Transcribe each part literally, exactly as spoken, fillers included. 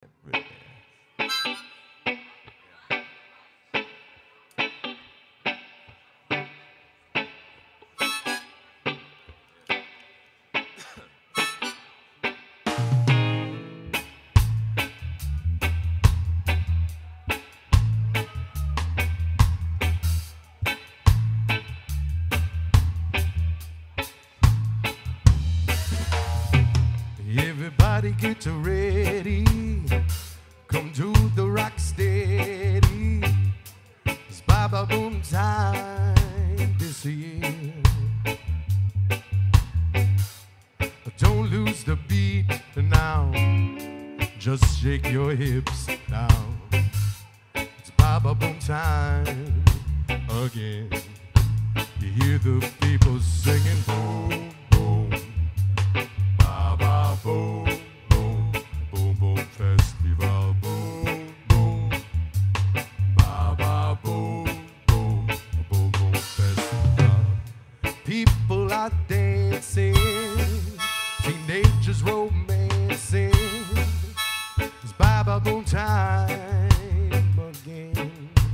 Really. Everybody get ready, come to the rock steady. It's Baba Boom time this year. Don't lose the beat now, just shake your hips now. It's Baba Boom time again. You hear the people singing boom, boom. Baba boom, boom, boom, boom, festival, boom, boom. Baba boom, boom, boom, boom, festival. People are dancing, teenagers romancing. It's Baba boom time again.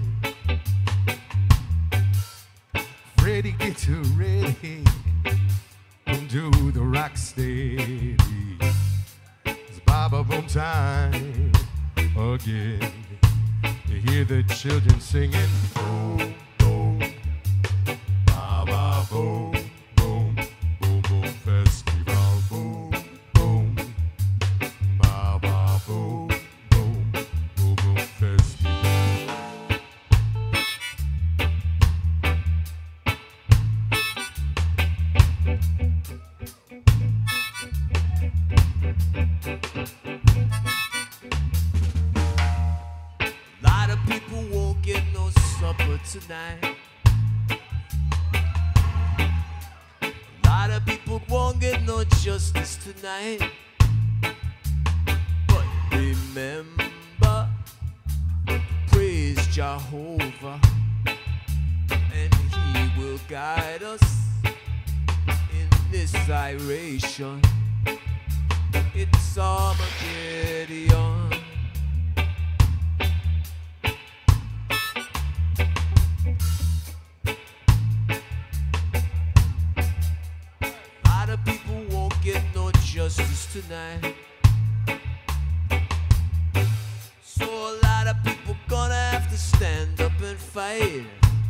Ready, get you ready. Come to the rock steady. It's Baba Boom time again. You hear the children singing boom, boom. Baba boom, boom, boom, boom, festival, boom, boom. Baba boom, boom, boom, boom, festival. Lot of people won't get no supper tonight. Lot of people won't get no justice tonight. But remember, praise Jehovah, and He will guide us in this iration. It's Armageddon. People won't get no justice tonight. So a lot of people gonna have to stand up and fight.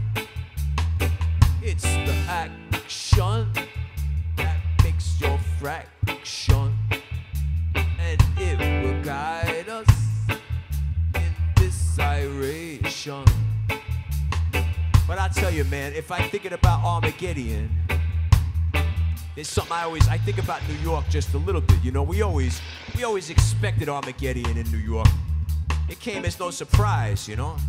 It's the action that makes your fraction, and it will guide us in this iration. But I tell you, man, if I'm thinking about Armageddon, there's something I always, I think about New York just a little bit. You know, we always, we always expected Armageddon in New York. It came as no surprise, you know.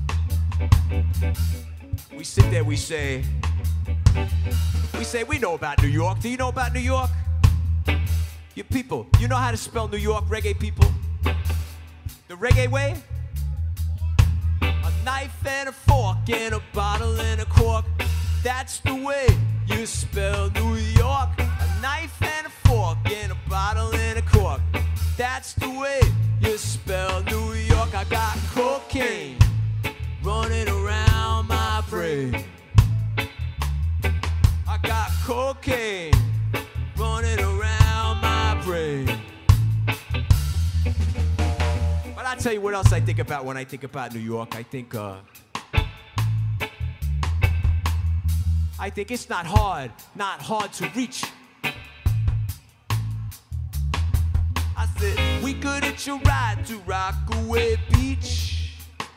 We sit there, we say, we say, we know about New York. Do you know about New York? You people, you know how to spell New York, reggae people? The reggae way? A knife and a fork and a bottle and a cork. That's the way you spell New York. A knife and a fork and a bottle and a cork. That's the way you spell New York. I got cocaine running around my brain. I got cocaine running around my brain. But I'll tell you what else I think about when I think about New York. I think, uh, I think it's not hard, not hard to reach. I said, we could hitch a ride to Rockaway Beach.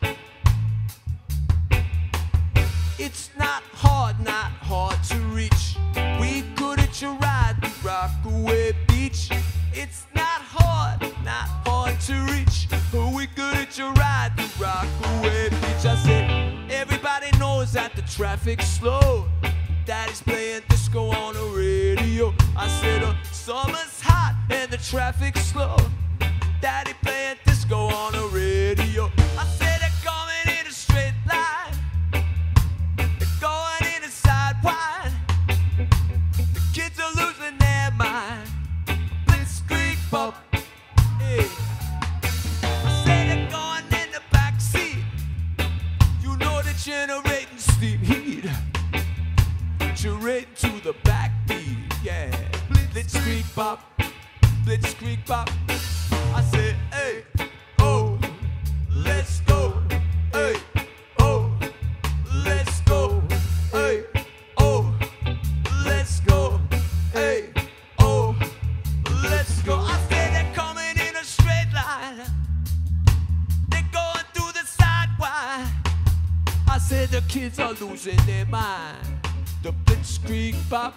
It's not hard, not hard to reach. We could hitch a ride to Rockaway Beach. It's not hard, not hard to reach. We could hitch a ride to Rockaway Beach. I said, everybody knows that the traffic's slow. Daddy's playing disco on the radio. I said, uh, summer's hot and the traffic's slow. Daddy playing disco on the radio. I said, they're going in a straight line. They're going in a sidewide. The kids are losing their mind. Blitzkrieg Bob. Hey. I said, said the kids are losing their mind. The Blitzkrieg Bop.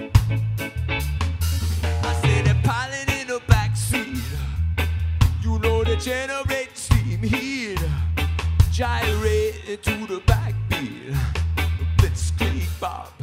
I said they're piling in the backseat. You know they generate steam heat. Gyrate to the backbeat. The Blitzkrieg Bop.